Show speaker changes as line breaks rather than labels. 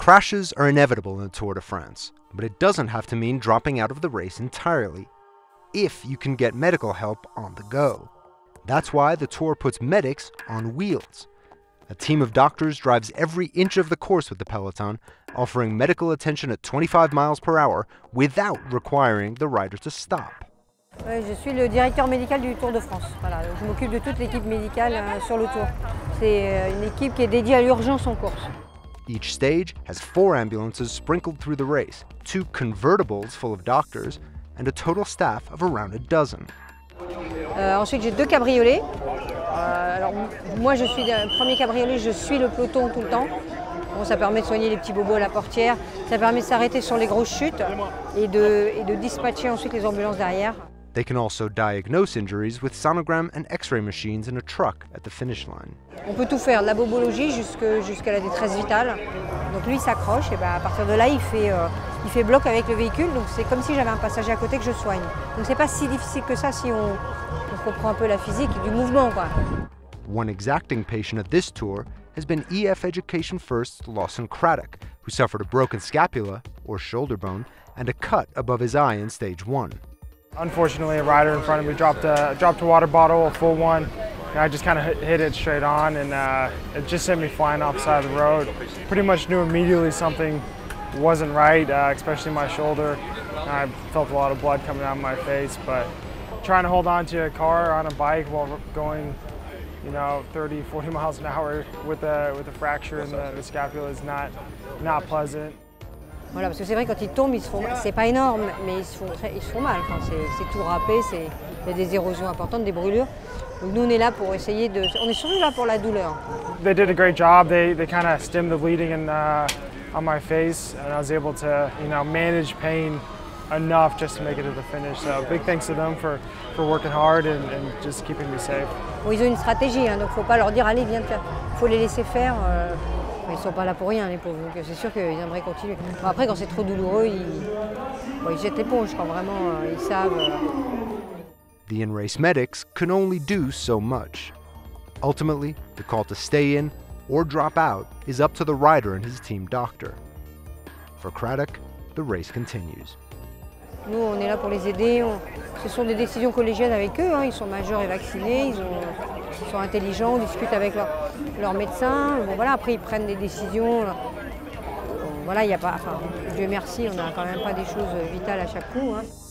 Crashes are inevitable in the Tour de France, but it doesn't have to mean dropping out of the race entirely, if you can get medical help on the go. That's why the Tour puts medics on wheels. A team of doctors drives every inch of the course with the peloton, offering medical attention at 25 miles per hour without requiring the rider to stop.
Je suis le directeur médical du Tour de France. Voilà, je m'occupe de toute l'équipe médicale sur le Tour. C'est une équipe qui est dédiée à l'urgence en course.
Each stage has 4 ambulances sprinkled through the race, 2 convertibles full of doctors, and a total staff of around a dozen.
Ensuite, j'ai 2 cabriolets. Alors, moi, je suis le premier cabriolet, je suis le peloton tout le temps. Bon, ça permet de soigner les petits bobos à la portière, ça permet de s'arrêter sur les grosses chutes et de dispatcher ensuite les ambulances derrière.
They can also diagnose injuries with sonogram and x-ray machines in a truck at the finish line.
On peut tout faire, de la bobologie jusqu'à la détresse vitale. Donc lui, il s'accroche et à partir de là, il fait bloc avec le véhicule. Donc c'est comme si j'avais un passager à côté que je soigne. Donc c'est pas si difficile que ça si on comprend un peu la physique du mouvement, quoi.
One exacting patient at this tour has been EF Education First's Lawson Craddock, who suffered a broken scapula, or shoulder bone, and a cut above his eye in stage 1.
Unfortunately, a rider in front of me dropped a water bottle, a full one, and I just kind of hit it straight on, and it just sent me flying off the side of the road. Pretty much knew immediately something wasn't right, especially my shoulder. I felt a lot of blood coming out of my face, but trying to hold on to a car on a bike while going, 30, 40 miles an hour with a fracture in the scapula is not pleasant.
Voilà, parce que c'est vrai, quand ils tombent, c'est pas énorme, mais ils se font mal. Enfin, c'est tout râpé, il y a des érosions importantes, des brûlures. Donc nous, on est là pour essayer de... On est surtout là pour la douleur.
They did a great job. They kind of stemmed the bleeding on my face, and I was able to, manage pain enough just to make it to the finish. So big thanks to them for working hard and just keeping me safe.
Bon, ils ont une stratégie, donc faut pas leur dire allez viens te faire. Faut les laisser faire. Ils sont pas là pour rien les pauvres, donc c'est sûr qu'ils aimeraient continuer. Bon, après quand c'est trop douloureux, ils jettent l'éponge quand vraiment ils savent.
The in-race medics can only do so much. Ultimately, the call to stay in or drop out is up to the rider and his team doctor. For Craddock, the race continues.
Nous, on est là pour les aider. Ce sont des décisions collégiales avec eux. Ils sont majeurs et vaccinés. Ils sont intelligents. On discute avec leur médecin. Bon, voilà, après, ils prennent des décisions. Bon, voilà, il n'y a pas. Enfin, Dieu merci, on n'a quand même pas des choses vitales à chaque coup.